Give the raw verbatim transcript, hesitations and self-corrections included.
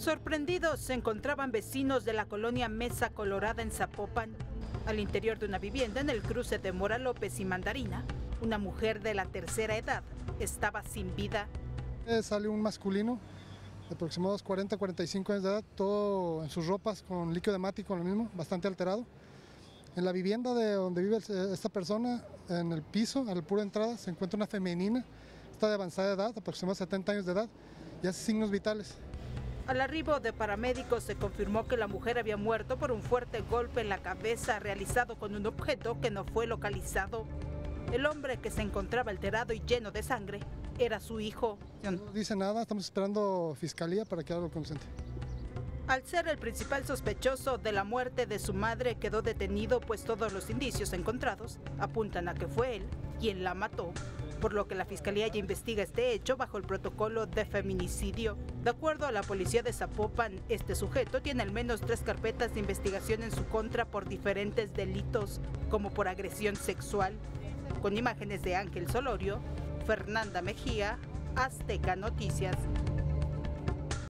Sorprendidos se encontraban vecinos de la colonia Mesa Colorada en Zapopan. Al interior de una vivienda en el cruce de Mora López y Mandarina, una mujer de la tercera edad estaba sin vida. Eh, salió un masculino de aproximadamente cuarenta a cuarenta y cinco años de edad, todo en sus ropas con líquido hemático, lo mismo, bastante alterado. En la vivienda de donde vive esta persona, en el piso, a la pura entrada, se encuentra una femenina, está de avanzada edad, aproximadamente setenta años de edad, y hace signos vitales. Al arribo de paramédicos se confirmó que la mujer había muerto por un fuerte golpe en la cabeza realizado con un objeto que no fue localizado. El hombre, que se encontraba alterado y lleno de sangre, era su hijo. No dice nada, estamos esperando fiscalía para que haga lo consciente. Al ser el principal sospechoso de la muerte de su madre, quedó detenido, pues todos los indicios encontrados apuntan a que fue él quien la mató, por lo que la fiscalía ya investiga este hecho bajo el protocolo de feminicidio. De acuerdo a la policía de Zapopan, este sujeto tiene al menos tres carpetas de investigación en su contra por diferentes delitos, como por agresión sexual. Con imágenes de Ángel Solorio, Fernanda Mejía, Azteca Noticias.